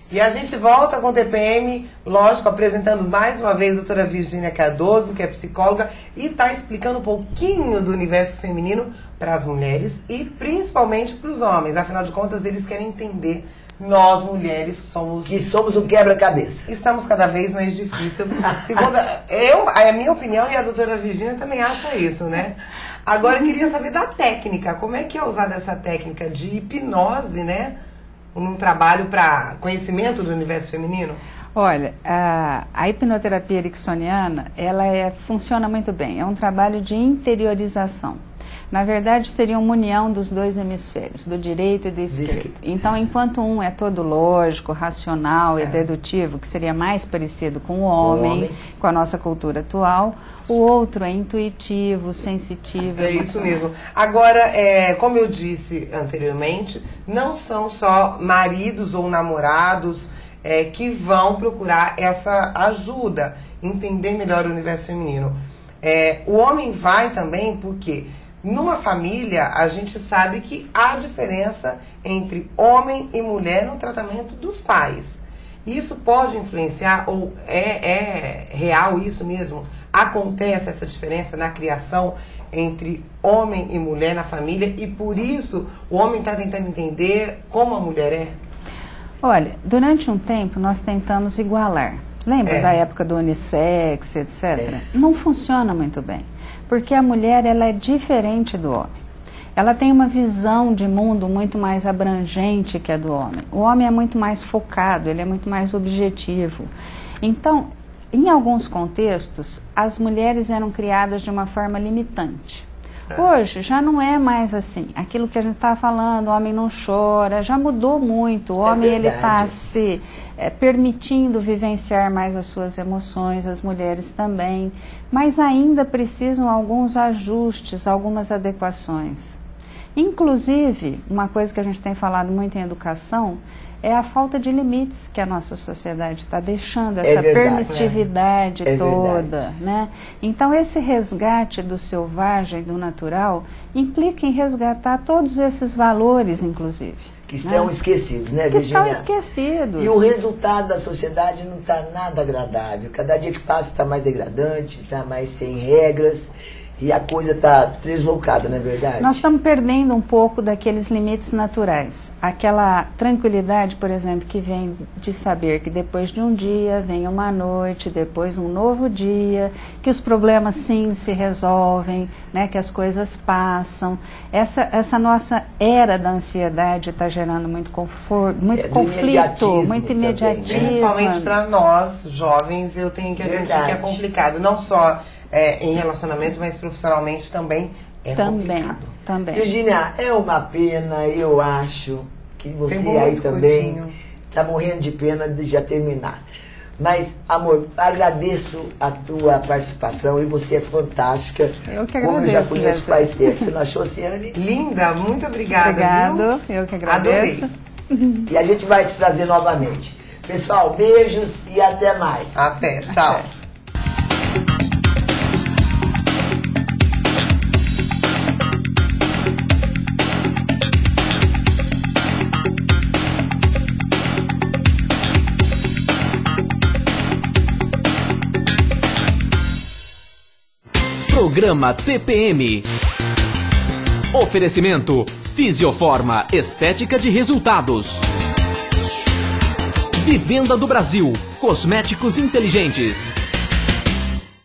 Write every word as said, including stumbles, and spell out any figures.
E a gente volta com o T P M, lógico, apresentando mais uma vez a doutora Virgínia Cardoso, que é psicóloga, e está explicando um pouquinho do universo feminino para as mulheres e principalmente para os homens. Afinal de contas, eles querem entender, nós mulheres somos... Que somos um quebra-cabeça. Estamos cada vez mais difícil. Segundo, eu, a minha opinião, e a doutora Virgínia também acha isso, né? Agora, eu queria saber da técnica. Como é que é usada essa técnica de hipnose, né? Num trabalho para conhecimento do universo feminino? Olha, a, a hipnoterapia ericksoniana, ela é, funciona muito bem. É um trabalho de interiorização. Na verdade, seria uma união dos dois hemisférios, do direito e do esquerdo. Então, enquanto um é todo lógico, racional e é. dedutivo, que seria mais parecido com o homem, o homem, com a nossa cultura atual, o outro é intuitivo, sensitivo. É isso mesmo. Agora, é, como eu disse anteriormente, não são só maridos ou namorados é, que vão procurar essa ajuda, entender melhor o universo feminino. É, o homem vai também porque... Numa família, a gente sabe que há diferença entre homem e mulher no tratamento dos pais. Isso pode influenciar, ou é, é real isso mesmo? Acontece essa diferença na criação entre homem e mulher na família e por isso o homem está tentando entender como a mulher é? Olha, durante um tempo nós tentamos igualar. Lembra É. da época do unissex, etcétera? É. Não funciona muito bem. Porque a mulher, ela é diferente do homem. Ela tem uma visão de mundo muito mais abrangente que a do homem. O homem é muito mais focado, ele é muito mais objetivo. Então, em alguns contextos, as mulheres eram criadas de uma forma limitante. Hoje já não é mais assim. Aquilo que a gente está falando, o homem não chora, já mudou muito. O homem É ele está se é, permitindo vivenciar mais as suas emoções, as mulheres também. Mas ainda precisam alguns ajustes, algumas adequações. Inclusive, uma coisa que a gente tem falado muito em educação é a falta de limites que a nossa sociedade está deixando, essa É verdade, permissividade é. É toda, verdade. né? Então, esse resgate do selvagem, do natural, implica em resgatar todos esses valores, inclusive. Que estão né? esquecidos, né, Que Virgínia? estão esquecidos. E o resultado da sociedade não está nada agradável. Cada dia que passa está mais degradante, está mais sem regras. E a coisa está deslocada, não é verdade? Nós estamos perdendo um pouco daqueles limites naturais. Aquela tranquilidade, por exemplo, que vem de saber que depois de um dia vem uma noite, depois um novo dia, que os problemas sim se resolvem, né, que as coisas passam. Essa, essa nossa era da ansiedade está gerando muito conforto, muito É, do conflito, imediatismo muito também, né? imediatismo. Principalmente para nós, jovens, eu tenho que admitir Verdade. que é complicado. Não só é, em relacionamento, mas profissionalmente também é Também, complicado. também. Virgínia, é uma pena, eu acho, que você Tem um aí monte também curtinho. está morrendo de pena de já terminar. Mas, amor, agradeço a tua participação e você é fantástica. Eu que Como eu já agradeço, conheço Jéssica. faz tempo. Você não achou, Ciane? Linda, muito obrigada. Obrigado, viu? eu que agradeço. Adorei. E a gente vai te trazer novamente. Pessoal, beijos e até mais. Até, tchau. Até. Programa T P M. Oferecimento Fisioforma Estética de Resultados. Vivenda do Brasil. Cosméticos inteligentes.